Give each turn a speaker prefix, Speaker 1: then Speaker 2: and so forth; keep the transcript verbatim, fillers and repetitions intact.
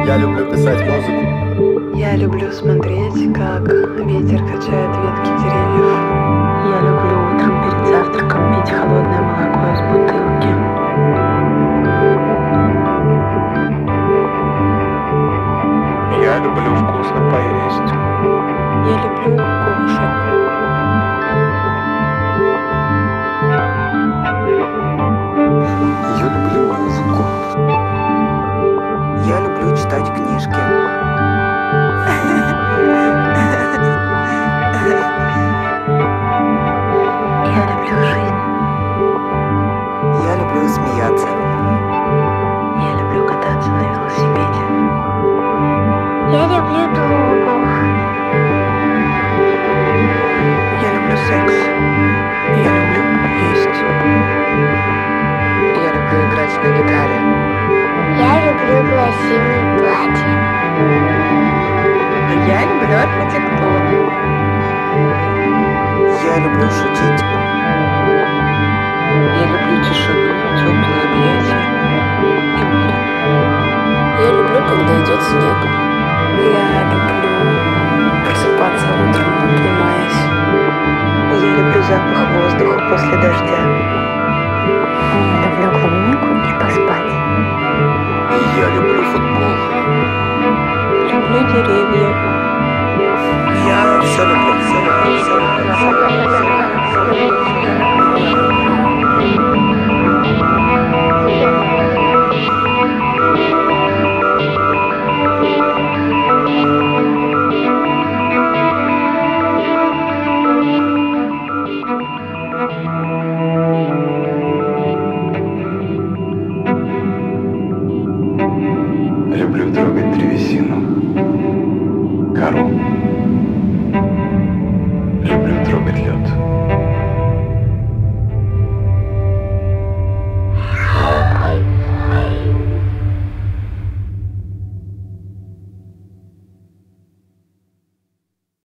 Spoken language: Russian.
Speaker 1: Я люблю писать музыку.
Speaker 2: Я люблю смотреть, как ветер качает ветки деревьев.
Speaker 3: Я люблю утром перед завтраком пить холодное молоко из бутылки.
Speaker 4: Я люблю вкусно поесть.
Speaker 3: Я люблю кушать.
Speaker 5: Я люблю музыку.
Speaker 6: Я люблю читать книжки.
Speaker 3: Я люблю жизнь.
Speaker 6: Я люблю смеяться.
Speaker 3: Я люблю кататься на велосипеде.
Speaker 7: Я люблю другу.
Speaker 2: Я люблю секс. Я люблю есть.
Speaker 6: Я люблю играть на гитаре.
Speaker 7: Я люблю красивые платья.
Speaker 2: Я люблю архитектуру.
Speaker 6: Я люблю шутить.
Speaker 3: Я люблю тишину, теплые объятия и море. Я люблю, когда идет снег.
Speaker 2: Я люблю просыпаться утром, обнимаясь. Я люблю запах воздуха после дождя.
Speaker 3: Я люблю клубнику и поспать.
Speaker 5: Я люблю футбол.
Speaker 3: Люблю деревья.
Speaker 6: Я все люблю, все люблю, все люблю.